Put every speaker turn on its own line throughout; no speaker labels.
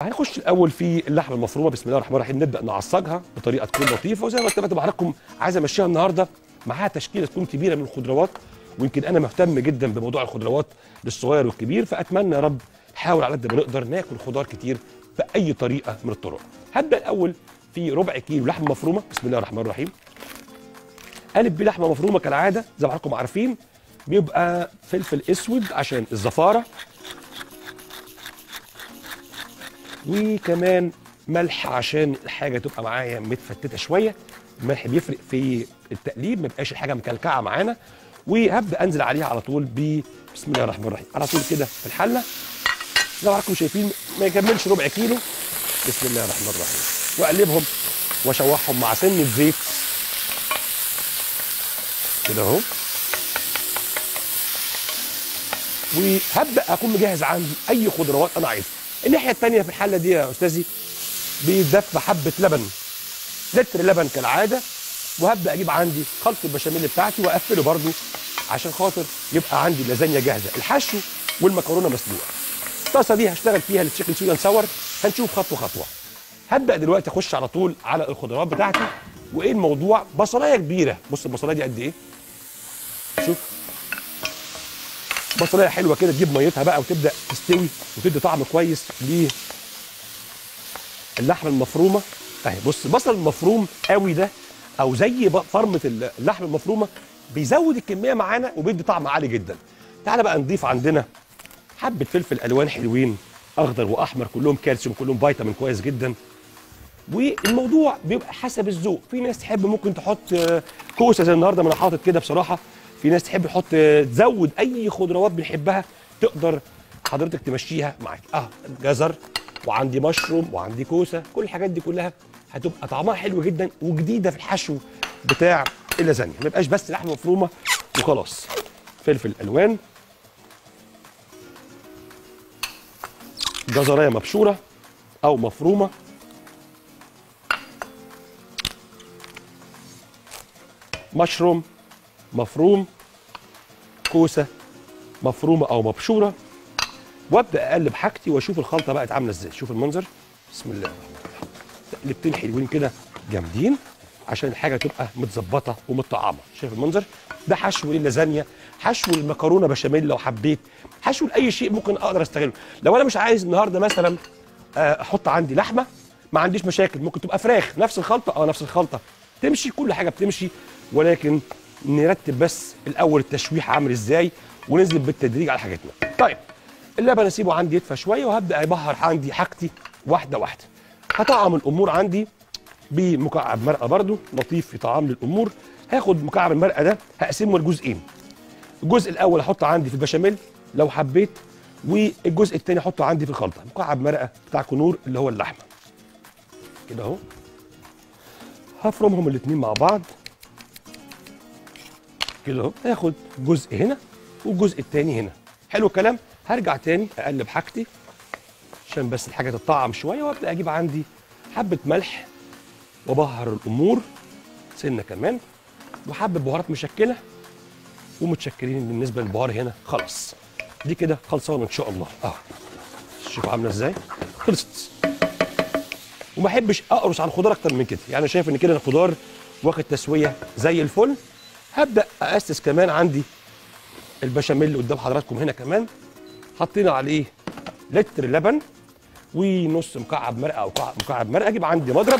هنخش الاول في اللحمه المفرومه. بسم الله الرحمن الرحيم. نبدا نعصجها بطريقه تكون لطيفه، وزي ما اتفقت مع حضراتكم عايز امشيها النهارده معاها تشكيله تكون كبيره من الخضروات، ويمكن انا مهتم جدا بموضوع الخضروات للصغير والكبير، فاتمنى يا رب نحاول على قد ما نقدر ناكل خضار كتير باي طريقه من الطرق. هبدا الاول في ربع كيلو لحمه مفرومه. بسم الله الرحمن الرحيم. قالب بيه لحمه مفرومه كالعاده زي ما حضراتكم عارفين، بيبقى فلفل اسود عشان الزفاره، وكمان ملح عشان الحاجه تبقى معايا متفتته شويه. الملح بيفرق في التقليب، ما يبقاش الحاجه مكلكعه معانا. وهبدا انزل عليها على طول بسم الله الرحمن الرحيم على طول كده في الحله زي ما حضراتكم شايفين، ما يكملش ربع كيلو. بسم الله الرحمن الرحيم. واقلبهم واشوحهم مع سنه زيت كده اهو. وهبدا اكون مجهز عندي اي خضروات انا عايزها. الناحيه الثانيه في الحله دي يا استاذي بيتدفى حبه لبن، لتر لبن كالعاده، وهبدا اجيب عندي خلط البشاميل بتاعتي واقفله برده عشان خاطر يبقى عندي اللازانيا جاهزه، الحشو والمكرونه مسلوقه. الطاسه دي هشتغل فيها التشيكن سويت اند ساور، هنشوف خطوه خطوه. هبدا دلوقتي اخش على طول على الخضروات بتاعتي. وايه الموضوع؟ بصلايه كبيره. بص البصلايه دي قد ايه؟ شوف بصلايه حلوه كده، تجيب ميتها بقى وتبدا تستوي وتدي طعم كويس للحمه المفرومه اهي. بص البصل المفروم قوي ده او زي فرمه اللحمه المفرومه بيزود الكميه معانا وبيدي طعم عالي جدا. تعالى بقى نضيف عندنا حبه فلفل الوان حلوين، اخضر واحمر، كلهم كالسيوم، كلهم فيتامين كويس جدا. والموضوع بيبقى حسب الذوق، في ناس تحب ممكن تحط كوسه زي النهارده ما انا حاطط كده بصراحه، في ناس تحب تحط تزود اي خضروات بنحبها تقدر حضرتك تمشيها معاك. جزر وعندي مشروم وعندي كوسه، كل الحاجات دي كلها هتبقى طعمها حلو جدا وجديده في الحشو بتاع اللازانيا، ما يبقاش بس لحمه مفرومه وخلاص. فلفل الوان، جزرايه مبشوره او مفرومه، مشروم مفروم، كوسه مفرومه او مبشوره، وابدا اقلب حاجتي واشوف الخلطه بقت عامله ازاي. شوف المنظر، بسم الله الرحمن الرحيم. تقلبتين حلوين كده جامدين عشان الحاجه تبقى متظبطه ومتطعمه. شايف المنظر ده؟ حشو للازانيا، حشو المكرونه بشاميل، لو حبيت حشو لاي شيء ممكن اقدر استغله. لو انا مش عايز النهارده مثلا احط عندي لحمه، ما عنديش مشاكل، ممكن تبقى فراخ نفس الخلطه، نفس الخلطه تمشي، كل حاجه بتمشي، ولكن نرتب بس الاول التشويح عامل ازاي وننزل بالتدريج على حاجتنا. طيب اللبن اسيبه عندي يدفى شويه وهبدا ابهر عندي حاجتي واحده واحده. هطعم الامور عندي بمكعب مرقه برده لطيف في طعام للامور. هاخد مكعب المرقه ده هقسمه لجزئين. الجزء الاول احطه عندي في البشاميل لو حبيت، والجزء الثاني احطه عندي في الخلطه. مكعب مرقه بتاع كنور اللي هو اللحمه كده اهو. هفرمهم الاثنين مع بعض كده اهو. هاخد جزء هنا والجزء الثاني هنا. حلو الكلام. هرجع تاني اقلب حاجتي عشان بس الحاجه تتطعم شويه، وابدا اجيب عندي حبه ملح وبهر الامور سنه كمان، وحبه بهارات مشكله ومتشكرين بالنسبه للبهار هنا. خلاص دي كده خلصانه ان شاء الله. شوفوا عامله ازاي، خلصت. وما احبش اقرص على الخضار اكتر من كده، يعني شايف ان كده الخضار واخد تسويه زي الفل. هبدا اسس كمان عندي البشاميل اللي قدام حضراتكم هنا كمان، حطينا عليه لتر لبن ونص مكعب مرقه او مكعب مرقه. اجيب عندي مضرب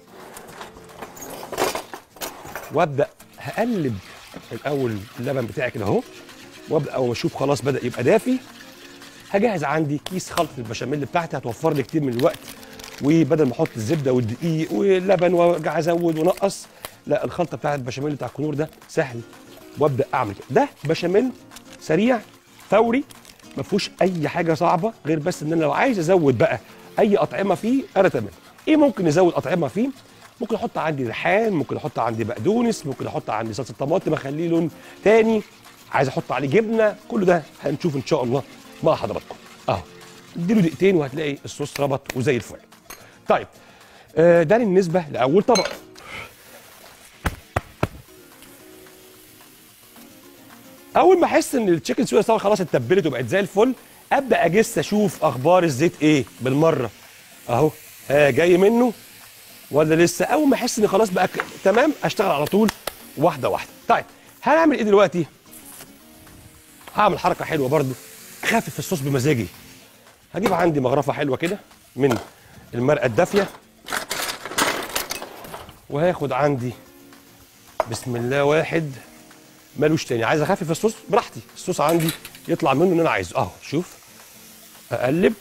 وابدا هقلب الاول اللبن بتاعي كده اهو، وابدا اول ما اشوف خلاص بدا يبقى دافي هجهز عندي كيس خلطه البشاميل بتاعتي، هتوفر لي كتير من الوقت. وبدل ما احط الزبده والدقيق واللبن وارجع ازود ونقص، لا الخلطه بتاعت البشاميل بتاع الكنور ده سهل، وابدا اعمل كده. ده بشاميل سريع فوري ما فيهوش اي حاجه صعبه، غير بس ان انا لو عايز ازود بقى اي اطعمه فيه انا تمام. ايه ممكن نزود اطعمه فيه؟ ممكن احط عندي ريحان، ممكن احط عندي بقدونس، ممكن احط عندي صلصه طماطم اخليه لون تاني، عايز احط عليه جبنه، كل ده هنشوف ان شاء الله مع حضراتكم. اديله دقيقتين وهتلاقي الصوص ربط وزي الفل. طيب ده بالنسبه لاول طبق. اول ما احس ان التشيكن سويت صار خلاص اتبلت وبقت زي الفل، ابدا اجس اشوف اخبار الزيت ايه بالمره. اهو. جاي منه ولا لسه؟ اول ما احس ان خلاص بقى تمام اشتغل على طول واحده واحده. طيب هنعمل ايه دلوقتي؟ هعمل حركه حلوه برضو اخفف الصوص بمزاجي. هجيب عندي مغرفه حلوه كده من المرقه الدافيه، وهاخد عندي بسم الله واحد مالوش تاني. عايز اخفف الصوص براحتي، الصوص عندي يطلع منه اللي انا عايزه اهو. شوف اقلب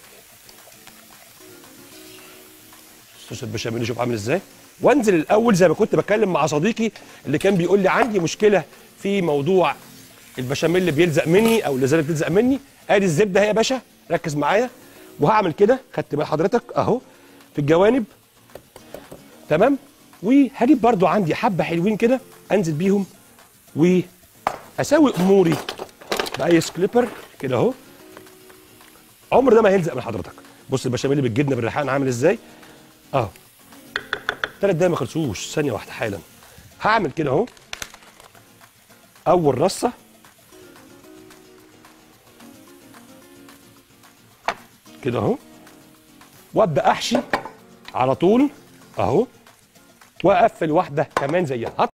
صوص البشاميل، شوف عامل ازاي. وانزل الاول زي ما كنت بتكلم مع صديقي اللي كان بيقول لي عندي مشكله في موضوع البشاميل اللي بيلزق مني او اللي زالت بتلزق مني. ادي الزبده اهي يا باشا، ركز معايا. وهعمل كده، خدت بال حضرتك اهو في الجوانب تمام. وهجيب برضو عندي حبه حلوين كده انزل بيهم واسوي اموري بايس كليبر كده اهو. عمر ده ما هيلزق من حضرتك. بص البشاميل بالجبنه بالريحان عامل ازاي اهو. 3 دقايق ما خلصوش، ثانيه واحده حالا. هعمل كده اهو اول رصه كده اهو، وابدا احشي على طول اهو، واقفل واحده كمان زيها.